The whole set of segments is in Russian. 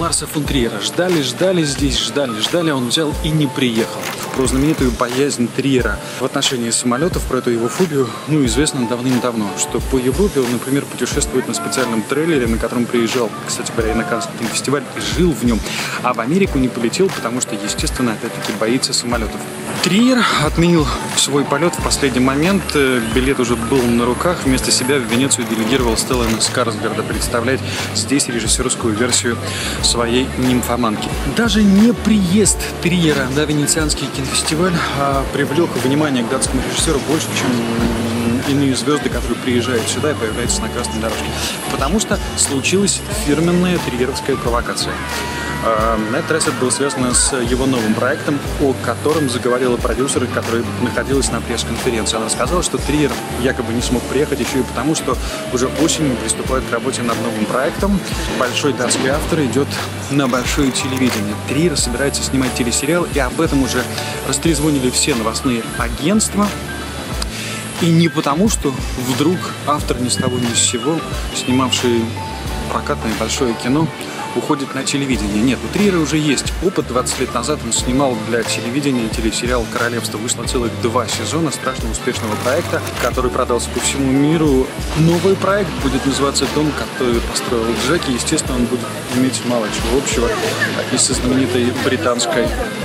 Ларса фон Триера. Ждали здесь, ждали, он взял и не приехал. Про знаменитую боязнь Триера в отношении самолетов, про эту его фобию, известно давным-давно, что по Европе он, например, путешествует на специальном трейлере, на котором приезжал, кстати говоря, и на Каннский кинофестиваль, и жил в нем, а в Америку не полетел, потому что, естественно, опять-таки боится самолетов. Триер отменил свой полет в последний момент, билет уже был на руках, вместо себя в Венецию делегировал Стеллана Скарсгарда представлять здесь режиссерскую версию своей «Нимфоманки». Даже не приезд Триера на Венецианский кинофестиваль привлек внимание к датскому режиссеру больше, чем иные звезды, которые приезжают сюда и появляются на красной дорожке. Потому что случилась фирменная триеровская провокация. На этот раз это было связано с его новым проектом, о котором заговорила продюсер, которая находилась на пресс-конференции. Она рассказала, что Триер якобы не смог приехать еще и потому, что уже осенью приступает к работе над новым проектом. Большой датский автор идет на большое телевидение. Триер собирается снимать телесериал, и об этом уже растрезвонили все новостные агентства. И не потому, что вдруг автор ни с того ни с сего, снимавший прокатное большое кино, уходит на телевидение. Нет, у Триера уже есть опыт. 20 лет назад он снимал для телевидения телесериал «Королевство». Вышло целых 2 сезона страшно успешного проекта, который продался по всему миру. Новый проект будет называться «Дом, который построил Джеки». Естественно, он будет иметь мало чего общего и со знаменитой британской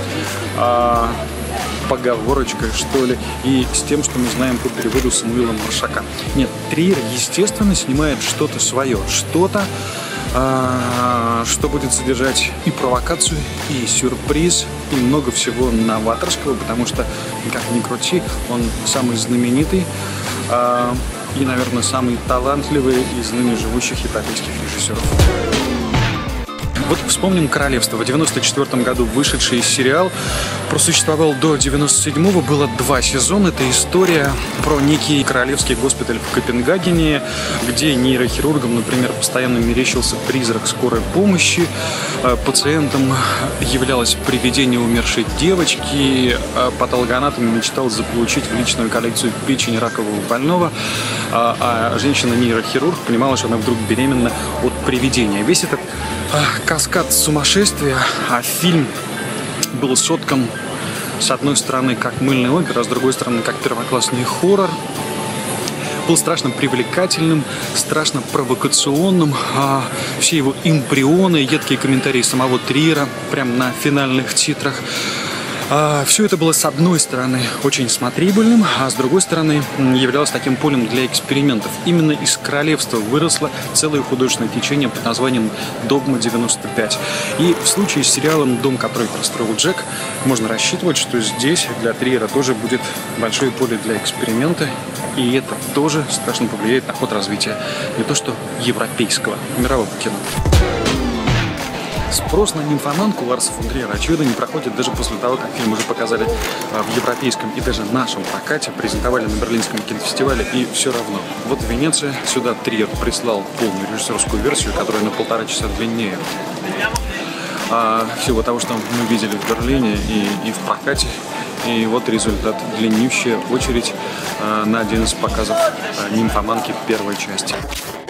поговорочкой, что ли, и с тем, что мы знаем по переводу Самуила Маршака. Нет, Триер, естественно, снимает что-то свое, что-то, что будет содержать и провокацию, и сюрприз, и много всего новаторского, потому что, как ни крути, он самый знаменитый и, наверное, самый талантливый из ныне живущих европейских режиссеров. Вот вспомним «Королевство». В 1994 году вышедший сериал просуществовал до 1997-го, было 2 сезона. Это история про некий королевский госпиталь в Копенгагене, где нейрохирургам, например, постоянно мерещился призрак скорой помощи. Пациентом являлось привидение умершей девочки. Патологоанатом мечтал заполучить в личную коллекцию печень ракового больного. А женщина-нейрохирург понимала, что она вдруг беременна от привидения. Весь этот каскад сумасшествия, а фильм был соткан с одной стороны как мыльная опера, а с другой стороны как первоклассный хоррор. Был страшно привлекательным, страшно провокационным. Все его эмбрионы, едкие комментарии самого Триера прямо на финальных титрах. Все это было, с одной стороны, очень смотрибельным, а с другой стороны, являлось таким полем для экспериментов. Именно из «Королевства» выросло целое художественное течение под названием «Догма-95». И в случае с сериалом «Дом, который построил Джек» можно рассчитывать, что здесь для Триера тоже будет большое поле для эксперимента, и это тоже страшно повлияет на ход развития не то что европейского, мирового кино. Спрос на «Нимфоманку» Ларса фон Триера, очевидно, не проходит даже после того, как фильм уже показали в европейском и даже нашем прокате, презентовали на Берлинском кинофестивале, и все равно. Вот в Венеции сюда Триер прислал полную режиссерскую версию, которая на 1,5 часа длиннее всего того, что мы видели в Берлине и в прокате. И вот результат. Длиннющая очередь на один из показов «Нимфоманки» первой части.